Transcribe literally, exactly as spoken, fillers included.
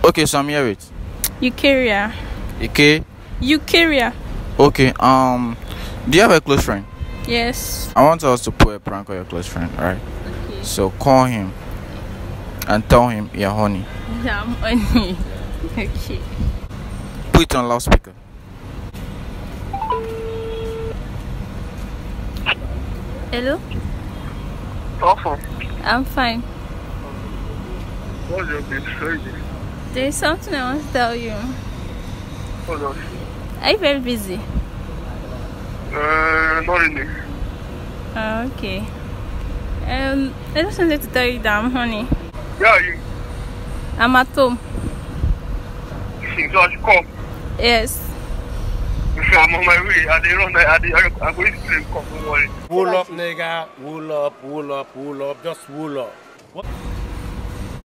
Okay, so I'm here with Eukarya. Ike. Eukarya. Okay, um, do you have a close friend? Yes. I want us to put a prank on your close friend, alright? Okay. So call him and tell him you're honey. Yeah, I'm honey. Okay. Put it on loudspeaker. Hello? Awful. I'm fine. What's your big crazy? There's something I want to tell you. Hold on. Are you very busy? Uh, not really. Oh, okay. Um, I just wanted to tell you that I'm honey. Where are you? I'm at home. So I should come. Yes. I'm on my way. I didn't run. I didn't. I'm going to sleep. Come, don't worry. Wool up, nigga. Wool up, wool up, wool up. Just wool up. What?